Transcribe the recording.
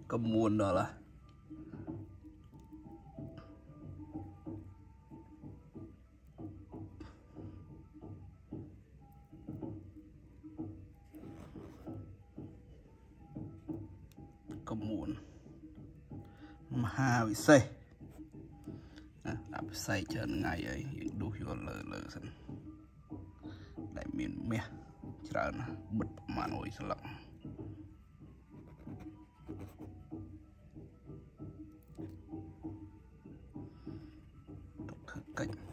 cầm muôn đó là cầm muôn mà bị xây bị xây chân ngày ấy đủ vô lờ sẵn đại miền mẹ chả nó bật mà nổi sẵn lặng cách